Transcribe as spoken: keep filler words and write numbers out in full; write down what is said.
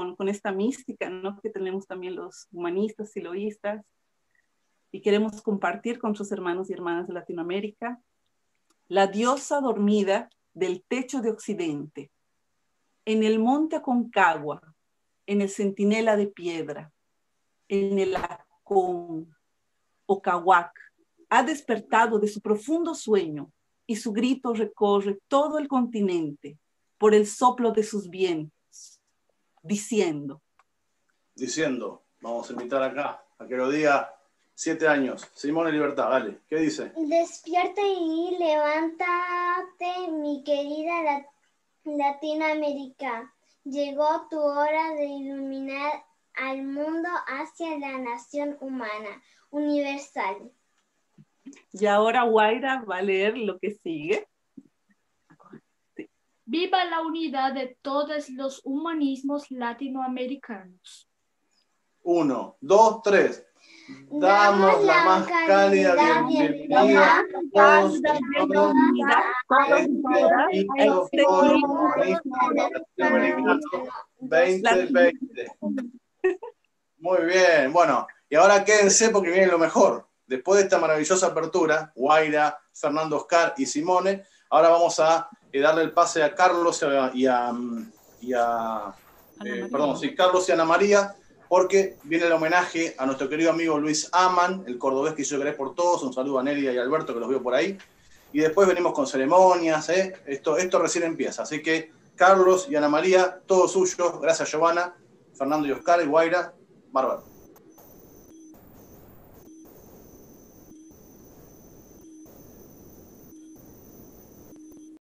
con esta mística, ¿no?, que tenemos también los humanistas, siloístas, y queremos compartir con nuestros hermanos y hermanas de Latinoamérica, la diosa dormida del techo de Occidente, en el monte Aconcagua, en el centinela de piedra, en el Acón, Ocahuac, ha despertado de su profundo sueño y su grito recorre todo el continente por el soplo de sus vientos, diciendo. Diciendo, vamos a invitar acá a que lo diga siete años. Simone Libertad, dale, ¿qué dice? Despierta y levántate, mi querida Lat Latinoamérica. Llegó tu hora de iluminar al mundo hacia la nación humana, universal. Y ahora Guaira va a leer lo que sigue. Sí. Viva la unidad de todos los humanismos latinoamericanos. Uno, dos, tres. Damos la más cálida bienvenida a todos este veinte veinte. Muy bien, bueno, y ahora quédense porque viene lo mejor. Después de esta maravillosa apertura, Guaira, Fernando, Oscar y Simone, ahora vamos a eh, darle el pase a Carlos y a, y a eh, perdón, sí, Carlos y Ana María, porque viene el homenaje a nuestro querido amigo Luis Aman, el cordobés que hizo querer por todos. Un saludo a Nelia y a Alberto, que los veo por ahí. Y después venimos con ceremonias, ¿eh? Esto, esto recién empieza. Así que Carlos y Ana María, todo suyo. Gracias, Giovanna, Fernando y Oscar y Guaira. Bárbaro.